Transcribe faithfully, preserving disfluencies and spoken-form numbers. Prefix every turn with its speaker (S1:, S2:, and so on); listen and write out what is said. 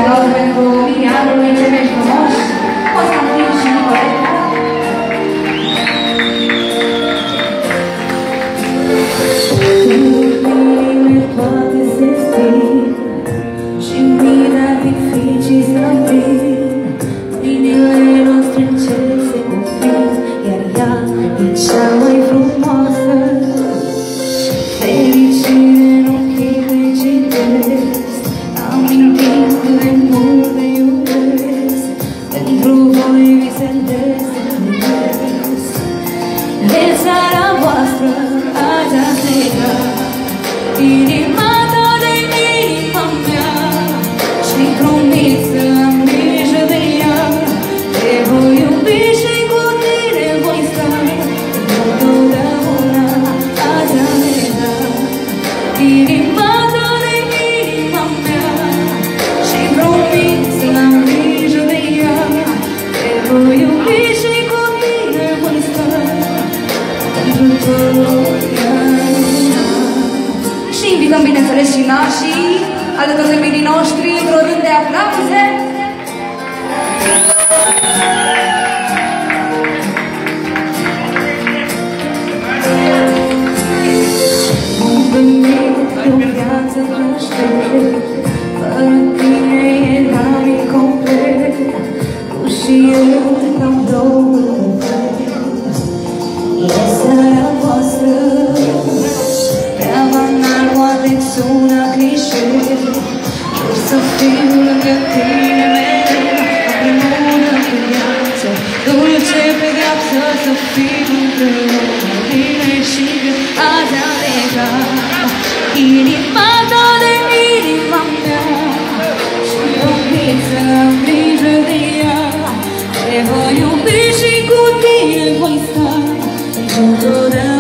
S1: aplauze pentru miliardul de cei mai frumoși, Constantin și Nicoleta.
S2: Mâinile toate se sting și mii de artificii străbin. Mâinile noastre încet se cuprind, iar ea e cea mai frumoasă. Fericire în ochii mei citesc, amintind cât de mult te iubesc. Pentru voi visele desănesc. De seara voastră azi a plecat inima ta de inima mea și-mi promit să am grijă de ea. Te voi iubi și cu tine voi sta pentru totdeauna. Azi a plecat inima ta de inima mea și-mi promit să am grijă de ea. Te voi iubi și cu tine voi sta pentru totdeauna.
S1: Și invităm, bineînțeles, și nașii alături de mirii noștri într-o rând de aplauze.
S2: Am venit de o viață aștept, fără tine eram incomplet. Tu și eu am două vieți. E seara voastră, prea banal, poate sună clișe. Jur să fiu lângă tine mereu, împreună pe viață, dulce pe viață, să fim împreună, bine și greu. Azi a plecat inima ta de inima mea și-mi promit să am grijă de ea. Te voi iubi și cu tine voi sta întotdeauna.